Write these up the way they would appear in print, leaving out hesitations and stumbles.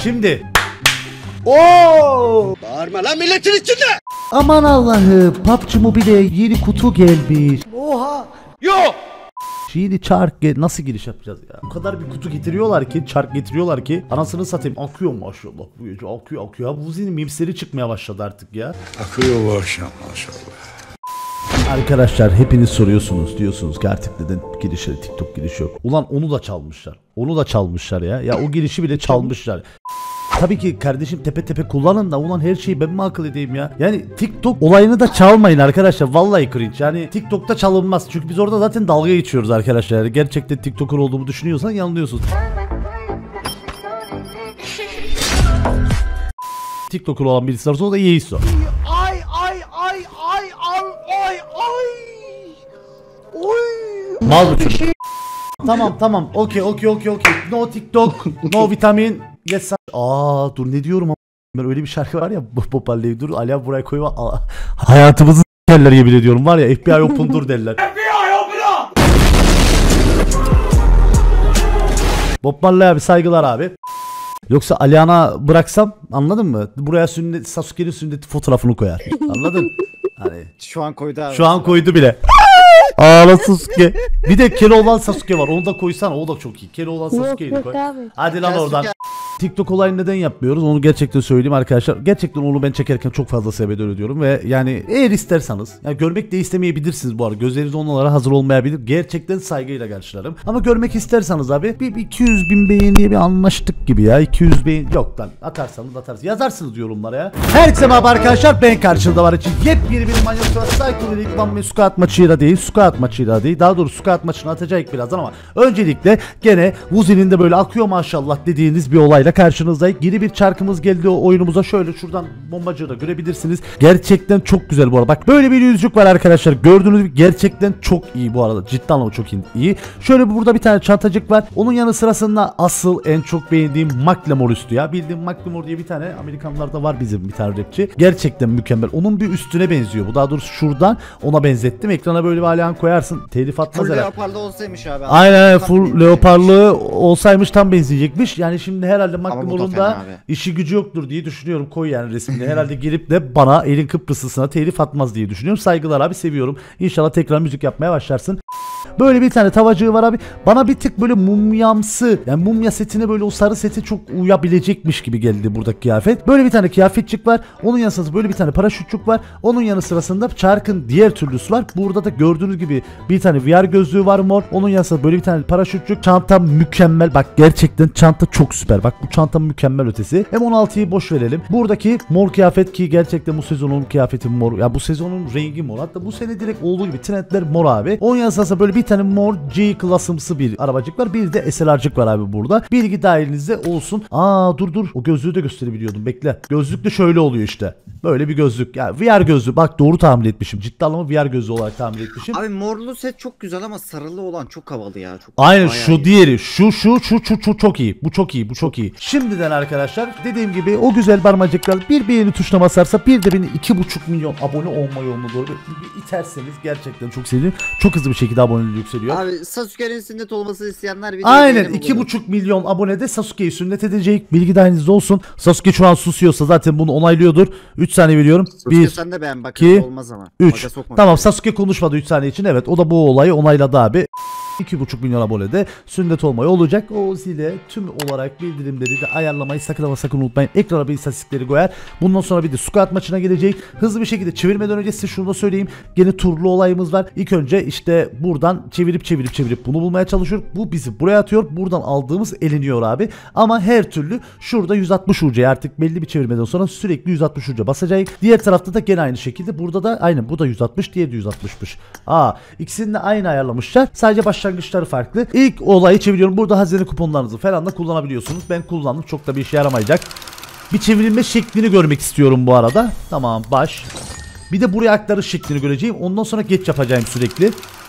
Şimdi. Oo! Bağırma lan milletin içinde. Aman Allah'ım, PUBG Mobile'e yeni kutu gelmiş. Oha! Yok. Şimdi çark nasıl giriş yapacağız ya? O kadar bir kutu getiriyorlar ki, çark getiriyorlar ki anasını satayım, akıyor maşallah. Bu gece akıyor. Ya Vuzi'nin mimsleri çıkmaya başladı artık ya. Akıyor bu akşam maşallah. Arkadaşlar hepiniz soruyorsunuz, diyorsunuz ki artık neden girişleri TikTok girişi yok. Ulan onu da çalmışlar. Onu da çalmışlar ya. Ya o girişi bile çalmışlar. Tabii ki kardeşim, tepe tepe kullanın da ulan her şeyi ben mi akıl edeyim ya? Yani TikTok olayını da çalmayın arkadaşlar. Vallahi cringe. Yani TikTok'ta çalınmaz. Çünkü biz orada zaten dalga geçiyoruz arkadaşlar. Yani gerçekten TikToker olduğumu düşünüyorsan yanılıyorsun. TikToker olan birisi varsa o da Yeiso. Ay. Oy. Mal mı çocuk? Tamam. Okey. No TikTok, no vitamin. Yes. Dur ne diyorum ama ben, öyle bir şarkı var ya, Bopal'le dur Ali abi buraya koyma. Hayatımızı s**kerler yemin ediyorum var ya, FBI open dur derler. FBI open. Bopal'le abi saygılar abi. Yoksa Aliana bıraksam, anladın mı? Buraya Sasuke'nin sünneti fotoğrafını koyar. Anladın? Hani şu an koydu abi. Şu an koydu bile. Ağla Sasuke. Bir de Keloğlan Sasuke var. Onu da koysana. O da çok iyi. Keloğlan Sasuke'yi koy. Hadi lan oradan. TikTok olayını neden yapmıyoruz? Onu gerçekten söyleyeyim arkadaşlar. Gerçekten onu ben çekerken çok fazla sebebeden ödüyorum ve yani eğer isterseniz, yani görmek de istemeyebilirsiniz bu arada. Gözleriniz onlara hazır olmayabilir. Gerçekten saygıyla karşılarım. Ama görmek isterseniz abi bir 200 bin beğeniye bir anlaştık gibi ya. 200 beğeni yok lan. Atarsanız atarsınız. Yazarsınız yorumlara ya. Herkese merhaba arkadaşlar. Ben karşınızda var için yepyeni bir manyak surat sakinlik lan squat maçıyla değil. Squat maçıyla değil. Daha doğrusu squat maçını atacak birazdan ama öncelikle gene Vuzi'nin de böyle akıyor maşallah dediğiniz bir olayla karşınızdayız. Yeni bir çarkımız geldi o oyunumuza. Şöyle şuradan bombacığı da görebilirsiniz. Gerçekten çok güzel bu arada. Bak böyle bir yüzük var arkadaşlar. Gördüğünüz gibi gerçekten çok iyi bu arada. Cidden ama çok iyi. Şöyle burada bir tane çantacık var. Onun yanı sırasında asıl en çok beğendiğim Macklemore üstü ya. Bildiğim Macklemore diye bir tane Amerikanlarda var bizim bir tane rapçi. Gerçekten mükemmel. Onun bir üstüne benziyor bu. Daha doğrusu şuradan ona benzettim. Ekrana böyle bir alyan koyarsın. Telif atmaz herhalde. Full leoparlı olsaymış abi. Aynen full leoparlı olsaymış tam benzeyecekmiş. Yani şimdi herhalde Macklemore'un da işi gücü yoktur diye düşünüyorum. Koy yani resmini. Herhalde gelip de bana elin Kıbrıslısına telif atmaz diye düşünüyorum. Saygılar abi, seviyorum. İnşallah tekrar müzik yapmaya başlarsın. Böyle bir tane tavacığı var abi. Bana bir tık böyle mumyamsı, yani mumya setine böyle o sarı seti çok uyabilecekmiş gibi geldi buradaki kıyafet. Böyle bir tane kıyafetçik var. Onun yanı sırasında böyle bir tane paraşütçük var. Onun yanı sırasında çarkın diğer türlüsü var. Burada da gördüğünüz gibi bir tane VR gözlüğü var mor. Onun yanı sırasında böyle bir tane paraşütçük. Çanta mükemmel. Bak gerçekten çanta çok süper. Bak bu çanta mükemmel ötesi. M16'yı boş verelim. Buradaki mor kıyafet ki gerçekten bu sezonun kıyafeti mor. Ya bu sezonun rengi mor. Hatta bu sene direkt olduğu gibi trendler mor abi. Onun yanı sırasında böyle bir tane mor G klasımsı bir arabacık var. Bir de SLR'cık var abi burada. Bilgi dahilinizde olsun. Dur. O gözlüğü de gösterebiliyordum. Bekle. Gözlük de şöyle oluyor işte. Böyle bir gözlük. Ya VR gözlüğü. Bak doğru tahmin etmişim. Ciddi anlamda VR gözlüğü olarak tahmin etmişim. Abi morlu set çok güzel ama sarılı olan çok havalı ya. Çok aynen şu iyi. Diğeri. Şu çok iyi. Bu çok iyi. Şimdiden arkadaşlar dediğim gibi o güzel parmacıklar bir beğeni tuşuna basarsa bir de beni 2,5 milyon abone olma yoluna doğru bir iterseniz gerçekten çok sevinirim. Çok hızlı bir şekilde aboneliği yükseliyor. Abi Sasuke'nin sünnet olmasını isteyenler aynen 2,5 milyon abonede Sasuke'yi sünnet edecek. Bilgi dahilinizde olsun. Sasuke şu an susuyorsa zaten bunu onaylıyordur. 3 saniye veriyorum. Sasuke 1 sen de beğen bak, 2 olmaz ama. 3. Tamam Sasuke konuşmadı 3 saniye için. Evet o da bu olayı onayladı abi. 2,5 milyon abonede sünnet olmayı olacak. O zile tüm olarak bildirimleri de ayarlamayı sakın unutmayın. Ekrana bir istatistikleri koyar. Bundan sonra bir de squat maçına gelecek. Hızlı bir şekilde çevirmeden önce size şunu da söyleyeyim. Gene turlu olayımız var. İlk önce işte buradan çevirip bunu bulmaya çalışıyoruz. Bu bizi buraya atıyor. Buradan aldığımız eleniyor abi. Ama her türlü şurada 160 ucuya artık belli bir çevirmeden sonra sürekli 160 ucuya basacak. Diğer tarafta da gene aynı şekilde. Burada da aynı. Bu da 160, diğeri de 160'mış. İkisini de aynı ayarlamışlar. Sadece başlangıçları farklı. İlk olayı çeviriyorum. Burada hazine kuponlarınızı falan da kullanabiliyorsunuz. Ben kullandım. Çok da bir işe yaramayacak. Bir çevrilme şeklini görmek istiyorum bu arada. Tamam baş. Bir de buraya aktarış şeklini göreceğim. Ondan sonra geç yapacağım sürekli.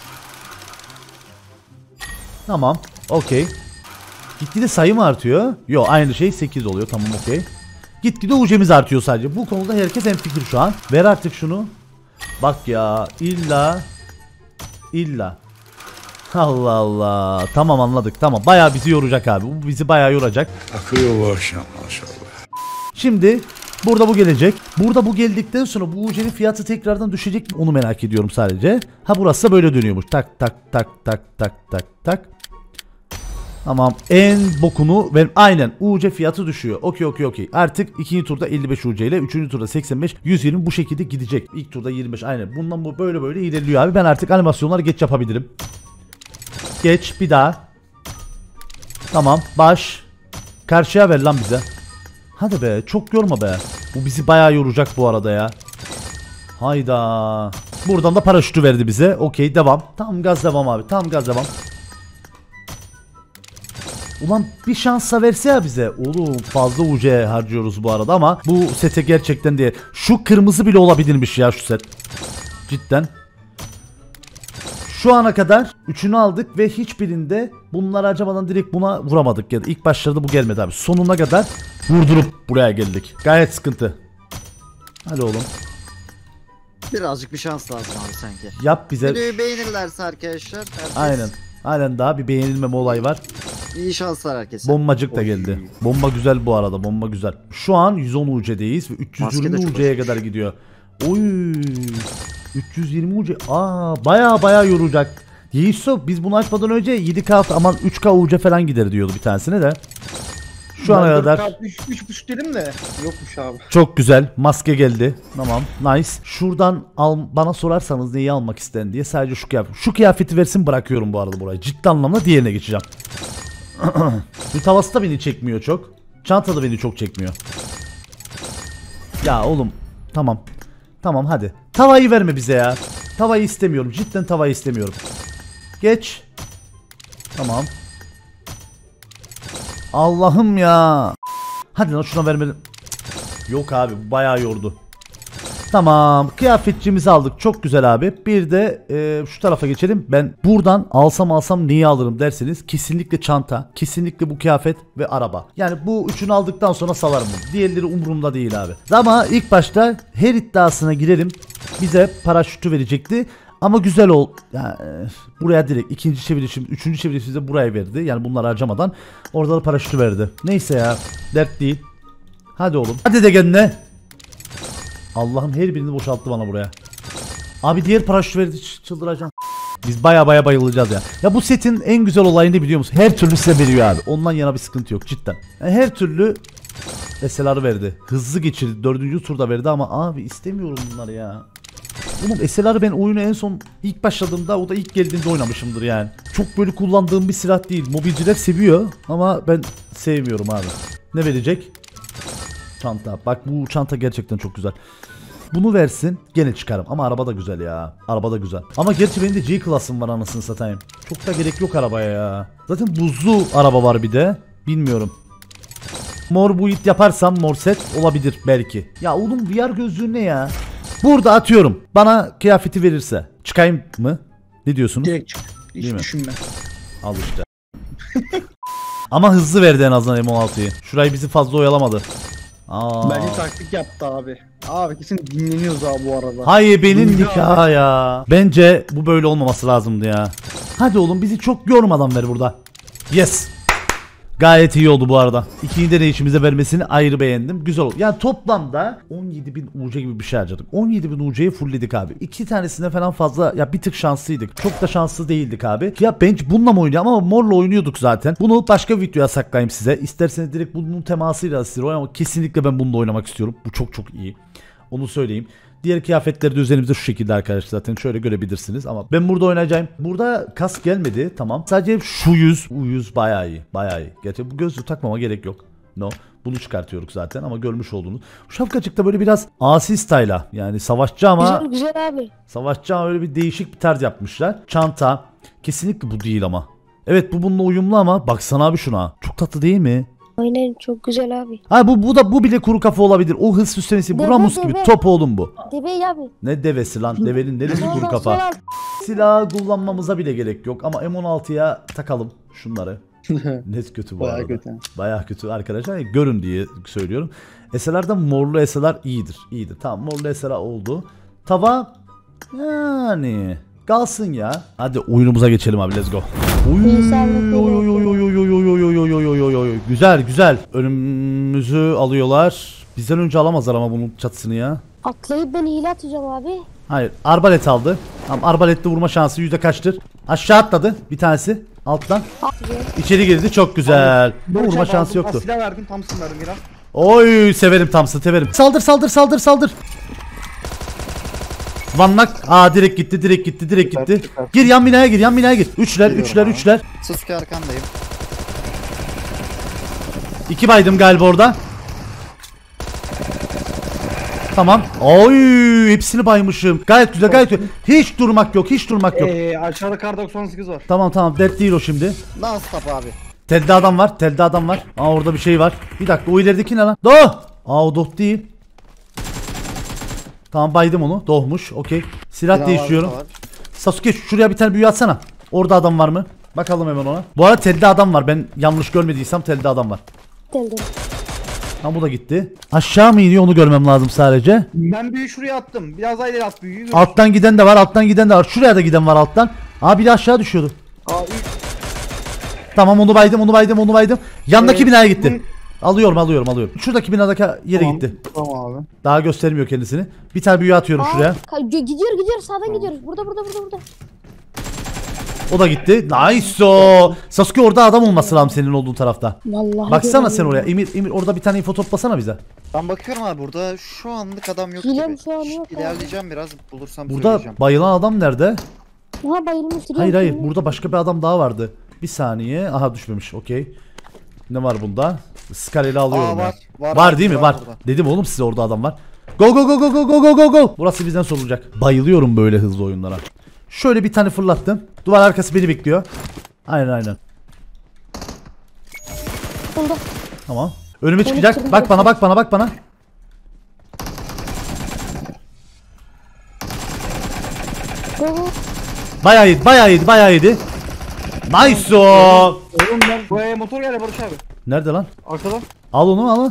Tamam. Okey. Gitgide sayı mı artıyor? Yok aynı şey 8 oluyor. Tamam okey. Gitgide UC'miz artıyor sadece. Bu konuda herkes hemfikir şu an. Ver artık şunu. Bak ya illa. Allah Allah. Tamam anladık. Tamam. Bayağı bizi yoracak abi. Bu bizi bayağı yoracak. Akıyor bu akşam maşallah. Şimdi burada bu gelecek. Burada bu geldikten sonra bu UC'nin fiyatı tekrardan düşecek mi? Onu merak ediyorum sadece. Ha burası da böyle dönüyormuş. Tak tak tak tak tak tak tak. Tamam. En bokunu ver. Aynen. UC fiyatı düşüyor. Okey. Artık ikinci turda 55 UC ile, üçüncü turda 85, 120 bu şekilde gidecek. İlk turda 25. Aynen. Bundan bu böyle ilerliyor abi. Ben artık animasyonları geç yapabilirim. Geç bir daha. Tamam. Baş. Karşıya ver lan bize. Hadi be. Çok yorma be. Bu bizi bayağı yoracak bu arada ya. Hayda. Buradan da paraşütü verdi bize. Okey devam. Tam gaz devam abi. Tam gaz devam. Ulan bir şansa verse ya bize. Oğlum fazla UC harcıyoruz bu arada ama bu sete gerçekten diye. Şu kırmızı bile olabilirmiş ya şu set. Cidden. Şu ana kadar 3'ünü aldık ve hiçbirinde bunları harcamadan direkt buna vuramadık ya da ilk başlarda bu gelmedi abi. Sonuna kadar vurdurup buraya geldik. Gayet sıkıntı. Hadi oğlum. Birazcık bir şans lazım abi sanki. Yap bize. Videoyu beğenirlerse arkadaşlar. Herkes... Aynen. Halen daha bir beğenilmeme olay var. İyi şanslar herkese. Bombacık da geldi. Bomba güzel bu arada. Bomba güzel. Şu an 110 UC'deyiz ve 320 UC'ye kadar gidiyor. Oy. 320 UC. Baya yoracak. Yiğiso biz bunu açmadan önce 7K aman 3K UC falan gider diyordu bir tanesine de. Şu ana kadar 3.5 dedim de yokmuş abi. çok güzel. Maske geldi. Tamam. Nice. Şuradan bana sorarsanız neyi almak isten diye sadece şu kıyafeti versin bırakıyorum bu arada buraya. Ciddi anlamda diğerine geçeceğim. Bu tavası da beni çekmiyor çok. Çanta da beni çok çekmiyor. Ya oğlum. Tamam. Tamam hadi. Tavayı verme bize ya. Tavayı istemiyorum. Cidden tavayı istemiyorum. Geç. Tamam. Allah'ım ya. Hadi lan şuna vermedim. Yok abi bu bayağı yordu. Tamam kıyafetçimizi aldık çok güzel abi. Bir de şu tarafa geçelim. Ben buradan alsam neyi alırım derseniz kesinlikle çanta, kesinlikle bu kıyafet ve araba. Yani bu üçünü aldıktan sonra salarım bunu. Diğerleri umurumda değil abi. Ama ilk başta her iddiasına girelim. Bize paraşütü verecekti. Ama güzel ol. Yani, buraya direkt ikinci çevirişim, üçüncü çevirişim de buraya verdi. Yani bunları harcamadan orada da paraşütü verdi. Neyse ya dert değil. Hadi oğlum. Hadi de kendine. Allah'ım her birini boşalttı bana buraya. Abi diğer paraşütü verdi çıldıracağım. Biz baya bayılacağız ya. Ya bu setin en güzel olayı ne biliyor musun? Her türlü size veriyor abi. Ondan yana bir sıkıntı yok cidden. Yani her türlü SLR verdi. Hızlı geçirdi. 4. turda verdi ama abi istemiyorum bunları ya. Oğlum SLR'ı ben oyunu en son ilk başladığımda o da ilk geldiğinde oynamışımdır yani. Çok böyle kullandığım bir silah değil. Mobilciler seviyor ama ben sevmiyorum abi. Ne verecek? Çanta. Bak bu çanta gerçekten çok güzel. Bunu versin gene çıkarım ama araba da güzel ya. Araba da güzel. Ama gerçi benim de G klasım var anasını satayım. Çok da gerek yok arabaya ya. Zaten buzlu araba var bir de. Bilmiyorum. Mor buit yaparsam mor set olabilir belki. Ya oğlum VR gözlüğü ne ya? Burada atıyorum. Bana kıyafeti verirse. Çıkayım mı? Ne diyorsunuz? Direkt çık. Hiç düşünme. Al işte. Ama hızlı verdi en azından M16'yı. Şurayı bizi fazla oyalamadı. Bence taktik yaptı abi. Abi kesin dinleniyoruz abi bu arada. Hayır benim nikah ya. Bence bu böyle olmaması lazımdı ya. Hadi oğlum bizi çok yormadan ver burada. Yes. Gayet iyi oldu bu arada. İkinci deneyişimize vermesini ayrı beğendim. Güzel oldu. Yani toplamda 17.000 UC gibi bir şey harcadık. 17.000 UC'yi fullledik abi. İki tanesine falan fazla ya bir tık şanslıydık. Çok da şanslı değildik abi. Ya ben bununla mı oynayacağım ama morla oynuyorduk zaten. Bunu başka bir videoya saklayayım size. İsterseniz direkt bunun temasıyla size ama kesinlikle ben bununla oynamak istiyorum. Bu çok iyi. Onu söyleyeyim. Diğer kıyafetleri de üzerimizde şu şekilde arkadaşlar zaten şöyle görebilirsiniz ama ben burada oynayacağım. Burada kask gelmedi tamam. Sadece şu yüz bayağı iyi. Bayağı iyi. Gerçi bu gözlüğü takmama gerek yok. No. Bunu çıkartıyoruz zaten ama görmüş olduğunuz. Şu şapkacıkta böyle biraz asi style'a yani savaşçı ama. Güzel abi. Savaşçı ama öyle bir değişik bir tarz yapmışlar. Çanta. Kesinlikle bu değil ama. Evet bu bununla uyumlu ama baksana abi şuna. Çok tatlı değil mi? Aynen çok güzel abi. Ha bu bile kuru kafa olabilir. O hız süslemesi bu Deve, Ramus gibi deve. top oğlum bu. Deve abi. Ne devesi lan? Devenin neresi kuru kafa? Silahı kullanmamıza bile gerek yok ama M16'ya takalım şunları. Ne kötü bu Bayağı arada. kötü. Bayağı kötü arkadaşlar. Görün diye söylüyorum. SLR'da morlu SLR iyidir. İyidir. Tamam morlu SLR oldu. Tava yani Kalsın ya. Hadi oyunumuza geçelim abi, let's go. Güzel güzel. Önümüzü alıyorlar. Bizden önce alamazlar ama bunun çatısını ya. Atlayıp ben hile atacağım abi. Hayır, arbalet aldı. Tamam, arbaletle vurma şansı yüzde kaçtır? Aşağı atladı bir tanesi alttan. İçeri girdi, çok güzel. Bu vurma şansı yoktu. Silah verdim, Thompson verdim biraz. Oy, severim Thompson, severim. Saldır saldır saldır saldır. Vannak. Direkt gitti, direkt gitti, direkt gitti. Gir yan binaya gir, yan binaya gir. Üçler. Sasuke arkandayım. 2 baydım galiba orada. Tamam. Oy, hepsini baymışım. Gayet güzel, gayet güzel. Hiç durmak yok, hiç durmak yok. Aşağıda kar 98 var. Tamam, dert değil o şimdi. Non-stop abi. Telde adam var, telde adam var. Orada bir şey var. Bir dakika, o ilerideki ne lan? O Doh değil. Tamam, baydım onu. Dohmuş, okey. Silah değiştiriyorum. Sasuke, şuraya bir tane büyü atsana. Orada adam var mı? Bakalım hemen ona. Bu arada telde adam var. Ben yanlış görmediysem telde adam var. Geldim. Tamam, bu da gitti. Aşağı mı iniyor onu görmem lazım sadece. Ben büyüyü şuraya attım. Biraz daha ileri at büyüyü. Alttan giden de var, alttan giden de var. Şuraya da giden var alttan. Bir de aşağı düşüyordu. Tamam, onu baydım. Yandaki binaya gitti. Alıyorum. Şuradaki binadaki yere gitti. Tamam abi. Daha göstermiyor kendisini. Bir tane büyü atıyorum şuraya. Gidiyor sağdan gidiyoruz. Burada. O da gitti. Nice o. Sasuke, orada adam olması lazım senin olduğun tarafta. Vallahi Baksana sen oraya. Emir orada bir tane info toplasana bize. Ben bakıyorum abi, burada şu anlık adam yok Hilem gibi. şu an yok abi. İlerleyeceğim biraz, bulursam Burada söyleyeceğim. bayılan adam nerede? Bayılmış. Hayır. Burada başka bir adam daha vardı. Bir saniye. Aha, düşmemiş. Okey. Ne var bunda? Skareli alıyorum ya. Var değil mi? Var. Burada. Dedim oğlum size, orada adam var. Go. Burası bizden sorulacak. Bayılıyorum böyle hızlı oyunlara. Şöyle bir tane fırlattım. Duvar arkası beni bekliyor. Aynen. Bunda. Tamam. Önüme çıkacak. Bak bana. Go. Bayağı yedi. Nice o. Oğlum ben buraya motor geldi Barış abi. Nerede lan? Arkadan. Al onu.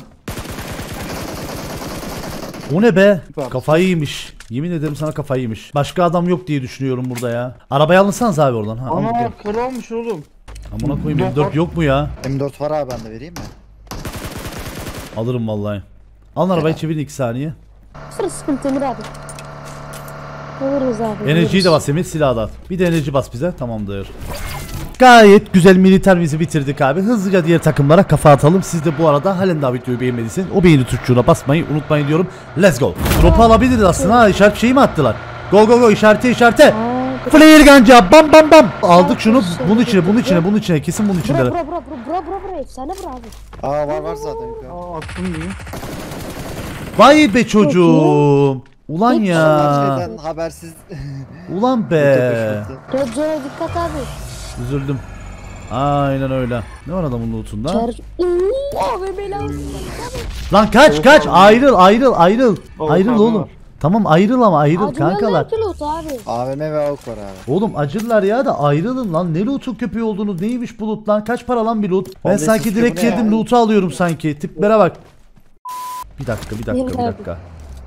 O ne be? Süper. Kafayı yemiş. Yemin ederim sana kafayı yemiş. Başka adam yok diye düşünüyorum burada ya. Arabayı alırsanız abi oradan. Ana kır olmuş oğlum. Amına koyayım, M4 yok mu ya? M4 var abi, ben de vereyim mi? Alırım vallahi. Alın arabayı, çevirin 2 saniye. Sıkıntı Emir abi. Oluruz abi. Enerjiyi de bas Emir, silahı da at. Bir de enerji bas bize, tamamdır. Gayet güzel militerimizi bitirdik abi. Hızlıca diğer takımlara kafa atalım. Siz de bu arada halen daha videoyu beğenmediyseniz o beğeni tuşuna basmayı unutmayın diyorum. Let's go. Drop'u alabiliriz aslında. İşaret şeyi mi attılar? Go işarete. Flare ganca, bam. Aldık şunu. Bunun içine. Kesin bunun içinde. Bura. Efsane bura abi. Var zaten yukarı. Attım mı? Vay be çocuğum. Ulan ya. Şeyden habersiz. Ulan be. Red Zone'a dikkat abi. Üzüldüm. Aynen öyle. Ne var adamın lootunda? Abi belanı. Lan kaç. Ayrıl oğlum. Tamam, ayrıl kankalar. Abi. AVM ve AUK var abi. Oğlum acırlar ya da ayrılın lan. Ne loot'un köpeği olduğunu, neymiş bu loot lan? Kaç para lan bir loot? Ben Vallahi sanki siz direkt bu ne girdim ya? loot'u alıyorum sanki. Tiplere bak. Bir dakika.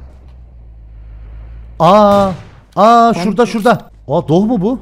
Şurada. Doh mu bu?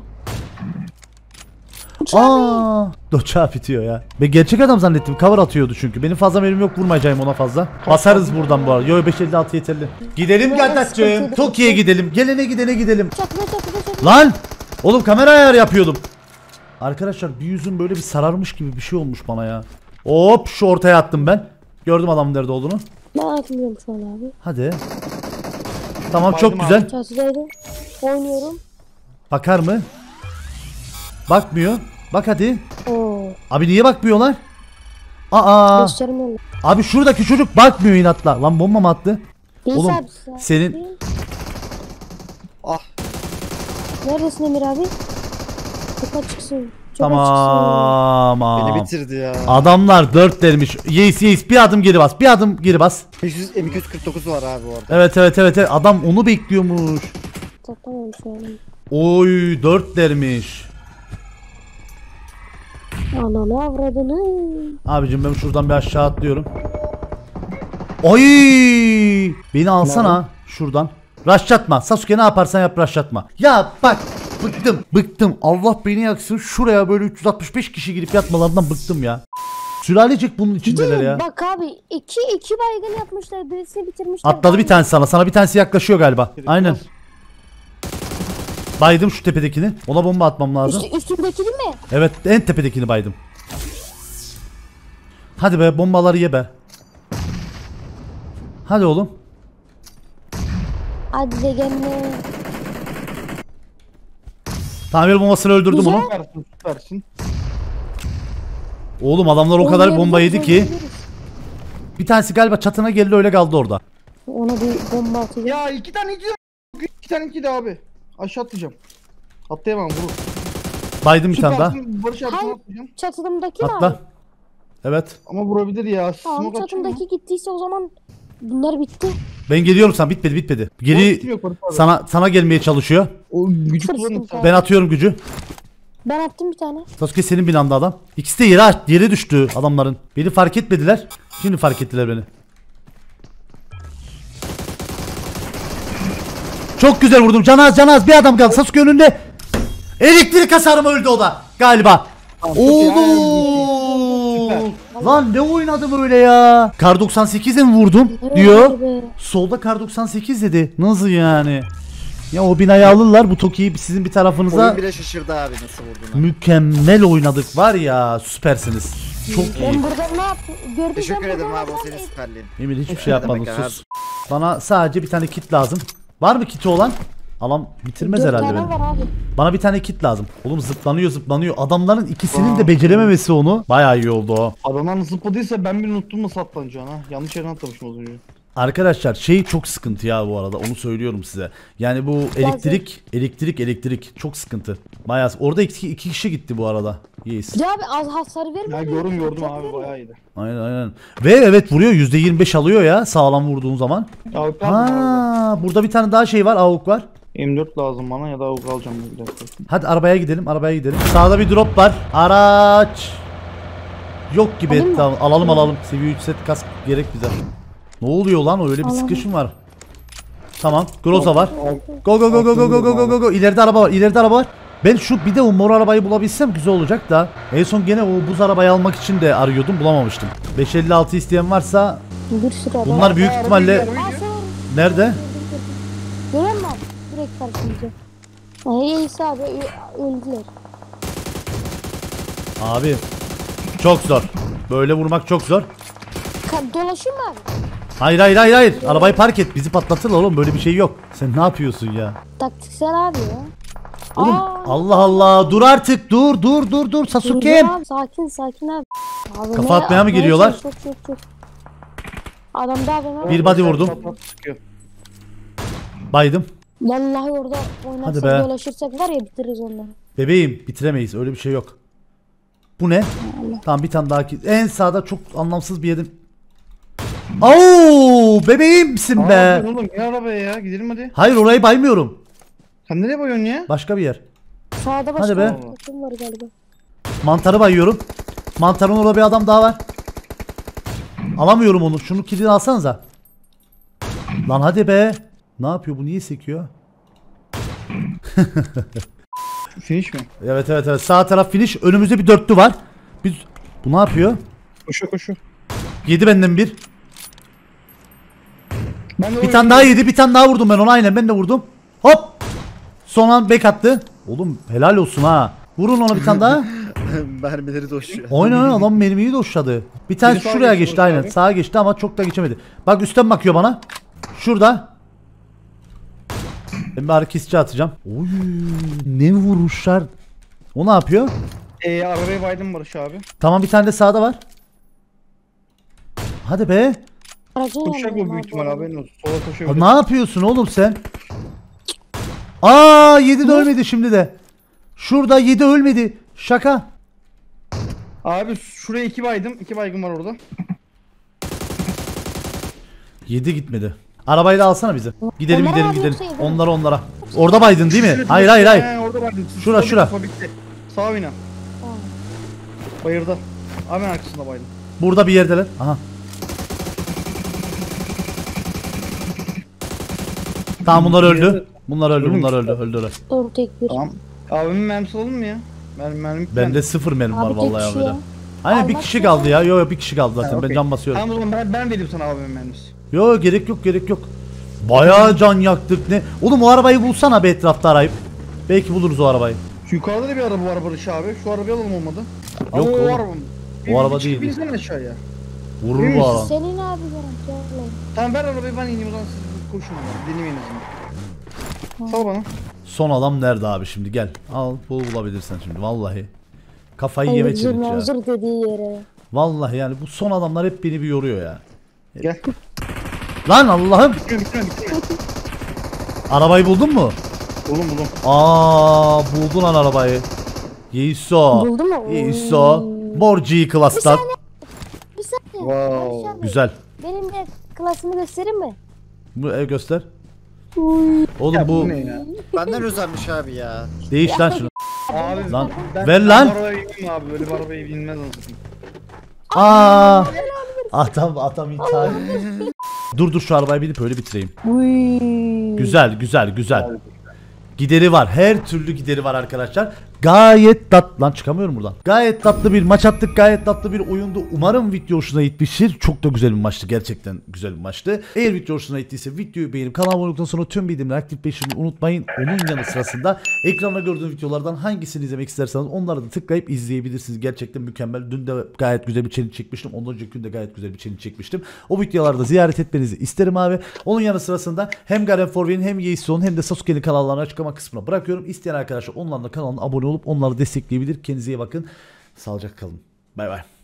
Doça bitiyor ya. Ben gerçek adam zannettim. Cover atıyordu çünkü. Benim fazla merim yok, vurmayacağım ona fazla. Basarız buradan bu arada. Yo, 556 yeterli. Gidelim kardeşim. Tokyo'ya gidelim. Gelene gidelim. Çakma. Lan! Oğlum kamera ayarı yapıyordum. Arkadaşlar bir yüzüm böyle bir sararmış gibi bir şey olmuş bana ya. Hop, şu ortaya attım ben. Gördüm adamın nerede olduğunu. Ben atmıyorum şu an abi. Hadi. Tamam, çok güzel. Çatıdaydım. Oynuyorum. Bakar mı? Bakmıyor. Bak hadi. Oo. Abi niye bakmıyorlar? Göstermiyorum. Abi şuradaki çocuk bakmıyor inatla. Lan bomba mı attı? Biz Oğlum abi, senin... Ah. Neredesin Emir abi? Çok açıksın. Tamam. Beni bitirdi ya. Adamlar 4 dermiş. Yes. Bir adım geri bas. 500 M249 var abi orada. Evet. Adam onu bekliyormuş. Tamam şu an. Oy 4 dermiş. Ananı avradını. Abicim ben şuradan bir aşağı atlıyorum. Oy! Beni alsana şuradan. Rushlatma. Sasuke ne yaparsan yap, rushlatma. Ya bak Bıktım. Allah beni yaksın. Şuraya böyle 365 kişi girip yatmalarından bıktım ya. Sülalecek bunun içindeler ya. Bak abi iki baygın yapmışlar. Birisini bitirmişler. Atladı bir tanesi sana. Sana bir tanesi yaklaşıyor galiba. Aynen. Baydım şu tepedekini. Ona bomba atmam lazım. Üstündeki değil mi? Evet, en tepedekini baydım. Hadi be, bombaları ye be. Hadi oğlum. Hadi de gelme. Tamir bombasını öldürdüm Güzel. onu. Süpersin. Oğlum adamlar o kadar bomba yedi ki. Oynayabiliriz. Bir tanesi galiba çatına geldi, öyle kaldı orada. Ona bir bomba atacağım. Ya 2 tane gidiyor. 2 tane gidi abi. Aşağı atlayacağım. Atlayamam vurur. Baydım bir tane daha. Süpersin, Barış abi sana Hayır. atlayacağım. Çatımdaki mi Atla. abi? Evet. Ama vurabilir ya. Tamam Smoke atacağım mı? çatımdaki gittiyse o zaman bunlar bitti. Ben geliyorum, sana bitmedi. Geri Yok, Barış abi. sana gelmeye çalışıyor. O gücü Fırsın kullanın sen. sen. Ben atıyorum gücü. Ben attım bir tane. Sasuke senin binanda adam. İkisi de yere düştü adamların. Beni fark etmediler. Şimdi fark ettiler beni. Çok güzel vurdum. Canaz bir adam kaldı. Sasuke önünde. Elektrik hasarıma öldü o da galiba. Oğlum. Lan ne oynadım öyle ya? Kar 98'e mi vurdum diyor. Solda Kar 98 dedi. Nasıl yani? Ya o binayı alırlar, bu Toki'yi sizin bir tarafınıza. Oyun bile şaşırdı abi nasıl vurduğunu. Mükemmel oynadık var ya, süpersiniz. Çok iyi. Ben burada ne yaptım? Gördüm. Teşekkür ben ederim burada abi o ne senin yaptım? süperliğin. Emir hiçbir şey yapmadın, demek sus. Bana sadece bir tane kit lazım. Var mı kiti olan? Alan bitirmez 4 herhalde tane beni. var abi. Bana bir tane kit lazım. Oğlum zıplanıyor. Adamların ikisinin de becerememesi onu. Bayağı iyi oldu o. Adamlar zıpladıysa ben bir unuttum nasıl atlanacağını ha. Yanlış yerine atlamışım az önce. Arkadaşlar şey çok sıkıntı ya bu arada, onu söylüyorum size. Yani bu elektrik çok sıkıntı. Bayağı orada iki kişi gitti bu arada. Yes. Ya abi az hasar verme. Ya gördüm abi bayağı iyiydi. Aynen. Ve evet vuruyor, %25 alıyor ya sağlam vurduğun zaman. Avuk lazım abi. Ha, burada bir tane daha şey var, AUK var. M4 lazım bana ya da avuk alacağım bir dakika. Hadi arabaya gidelim. Sağda bir drop var. Araç. Yok gibi. Alayım mı? Tamam, alalım. Seviye 3 set kask gerek bize. Ne oluyor lan, öyle bir Alalım. sıkışım var. Tamam, Groza var. Go. İleride araba var. Ben şu bir de o mor arabayı bulabilsem güzel olacak da. En son gene o buz arabayı almak için de arıyordum, bulamamıştım. 556 isteyen varsa Bir sürü adam. bunlar büyük ihtimalle Aa, sen nerede? görüyor musun abi? Direkt karşımıza. Ay İsa abi öldüler. Abi çok zor. Böyle vurmak çok zor. Dolaşayım mı abi? Hayır. Arabayı park et. Bizi patlatırlar oğlum. Böyle bir şey yok. Sen ne yapıyorsun ya? Taktiksel abi ya. Oğlum Aa, Allah. Dur artık. Dur. Sasuke. duracağım abi, sakin abi. Abi Kafa atmaya mı geliyorlar? Çok. Adam da abi. Bir body vurdum. Sıkıyor. Baydım. Vallahi orada Hadi oynarsak be. dolaşırsak var ya bitiririz onları. Bebeğim bitiremeyiz. Öyle bir şey yok. Bu ne? Tamam bir tane daha. En sağda çok anlamsız bir yedim. Oo, bebeğimsin be. Aa, oğlum gel arabaya ya gidelim hadi. Hayır, orayı baymıyorum. Sen nereye bayıyorsun ya? Başka bir yer. Sağda başka Hadi be. bir takım var galiba. Mantarı bayıyorum. Mantarın orada bir adam daha var. Alamıyorum onu. Şunu kilidini alsanıza. Lan hadi be. Ne yapıyor bu? Niye sekiyor? Finish mi? Evet. Sağ taraf finish. Önümüzde bir dörtlü var. Bu ne yapıyor? Koşu. Yedi benden bir. Ben de Bir tane daha yedi. Bir tane daha vurdum ben ona. Aynen ben de vurdum. Hop. Son an bek attı. Oğlum helal olsun ha. Vurun ona bir tane daha. Mermileri doşuyor. Oyna adam mermiyi doşladı. Bir tanesi Biri sağa şuraya geçti geçti aynen. abi. Sağa geçti ama çok da geçemedi. Bak üstten bakıyor bana. Şurada. Ben bir ağrı kesici atacağım. Oy, ne vuruşlar. O ne yapıyor? Arabaya baydım Barış abi. Tamam bir tane de sağda var. Hadi be. Aracın Koşacak yanında o büyük ihtimal abi. Sola koşuyor. Ne yapıyorsun oğlum sen? Aa 7 de ölmedi şimdi de. Şurada 7 ölmedi. Şaka. Abi şuraya 2 baydım. 2 baygın var orada. 7 gitmedi. Arabayı da alsana bizi. Gidelim. Onlara abi yoksa yedi mi? Onlara. Orada baydın değil mi? Hayır. Orada baydım. Şura. Bitti. Sağ oyna. Bayırda. Hemen arkasında baydım. Burada bir yerdeler. Aha. Tamam bunlar öldü. Bunlar öldü. Öldüler. Doğru tek bir. Tamam. Abimin mermisi olur mu ya? Mermi Bende 0 mermi var Abi tek vallahi kişi abi. ya. Aynen bir Almak kişi yok kaldı ya. ya. Yo bir kişi kaldı zaten. Ben okey. can basıyorum. Tamam o zaman ben vereyim sana abimin mermisi. Yo gerek yok gerek yok. Bayağı can yaktık ne? Oğlum o arabayı bulsana be etrafta arayıp. Belki buluruz o arabayı. Şu yukarıda da bir araba var Barış abi. Şu arabayı alalım olmadı. Yok Ama oğlum. o araba mı? O araba çıkıp değil. İnsene aşağıya. Vurur Emin bu misin? ara. Senin abi Kerem. Tamam ver arabayı ben ineyim o zaman siz koşun bana. Dinleyin en azından. Sal bana. Son adam nerede abi şimdi gel. Al bulabilirsen şimdi vallahi. Kafayı yeme çelik ya. Hazır dediği yere. Vallahi yani bu son adamlar hep beni bir yoruyor ya. Gel. Lan Allah'ım. Bitirme. Arabayı buldun mu? Buldum. Aa buldun lan arabayı. Yiso. Buldun mu? Yiso. Mor G-Class'tan. Bir saniye. Wow. Barış abi, Güzel. benim de klasımı göstereyim mi? Bu göster. Uy. Oğlum Ya bu bu ne ya? Benden özenmiş abi ya. değiş lan şunu. Abi Lan ben ver lan. arabaya bineyim abi böyle bir arabaya binmez anasını. Aa. Atam intihar. Dur şu arabayı binip öyle bitireyim. Uy. Güzel. Gideri var. Her türlü gideri var arkadaşlar. Gayet tatlı. Lan çıkamıyorum buradan. Gayet tatlı bir maç attık. Gayet tatlı bir oyundu. Umarım video hoşuna gitmiştir. Çok da güzel bir maçtı. Gerçekten güzel bir maçtı. Eğer video hoşuna gittiyse videoyu beğenip kanalıma abone olduktan sonra tüm bildirimleri aktifleştirmeyi unutmayın. Onun yanı sırasında ekranda gördüğünüz videolardan hangisini izlemek isterseniz onları da tıklayıp izleyebilirsiniz. Gerçekten mükemmel. Dün de gayet güzel bir challenge çekmiştim. Ondan önceki gün de gayet güzel bir challenge çekmiştim. O videolarda ziyaret etmenizi isterim abi. Onun yanı sırasında hem Garen Forvin'in hem Yeison'un hem de Sasuke'nin kanallarını açıklama kısmına bırakıyorum. İsteyen arkadaşlar onlarla kanalına abone olup onları destekleyebilir. Kendinize iyi bakın. Sağlıcakla kalın. Bay bay.